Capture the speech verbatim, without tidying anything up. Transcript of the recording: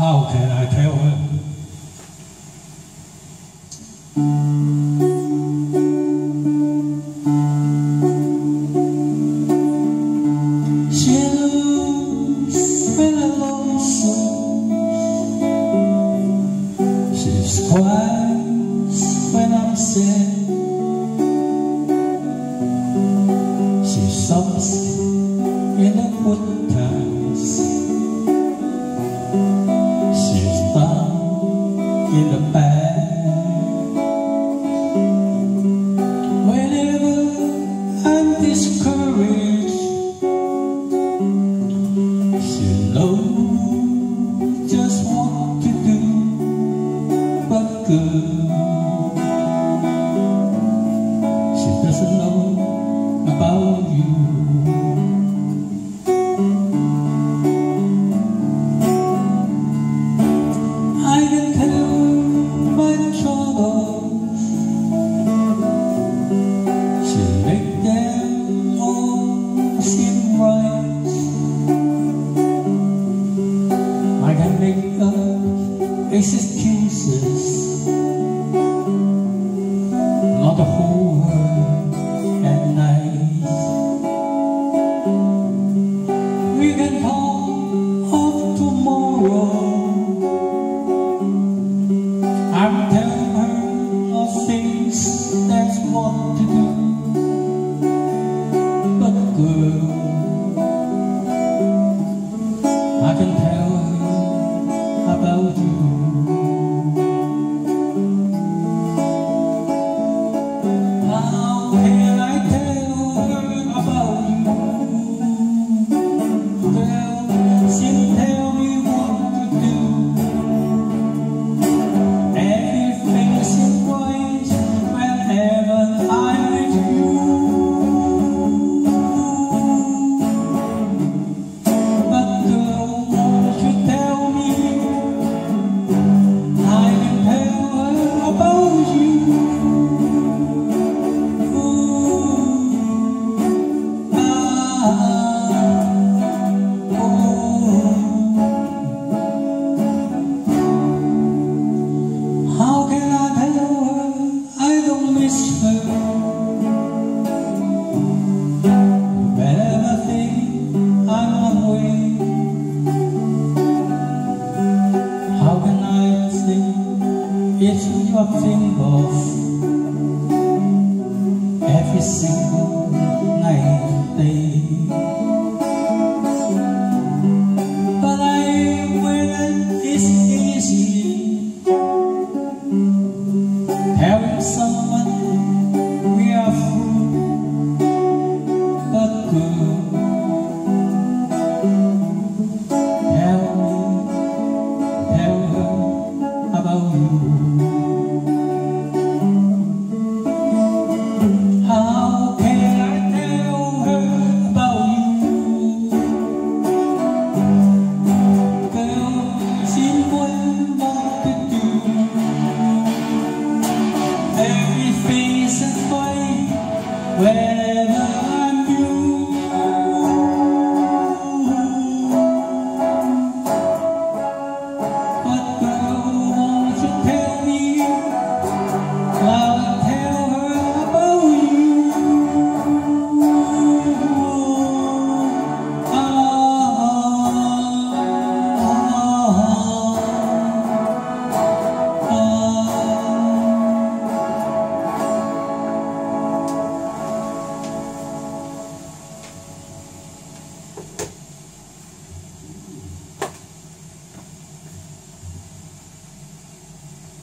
How can I tell her? She knows when I'm lonesome. She's quiet when I'm sad. She sobs in the good times. She's down in the bad. Whenever I'm discouraged, she knows just what to do. But girl, she doesn't know about you. I can tell my troubles, she make them all seem right. I can make up excuses, not the whole world at night. We can talk of tomorrow. I'm telling her of things that's what to do. But girl, I can tell her about you. How can I tell her about you? Girl, she tell me what to do. Everything seems right whenever I'm with you. But girl, won't you tell me? I can tell her about you. Ooh, ah, oh. How can I tell her I don't miss her? Whenever I think I'm away, how can I think it's you I think of every single night and day? But I when it's easy telling someone we are through. But girl, tell me, tell her about you. How can I tell her about you? Girl, she knows what to do. Everything's fine when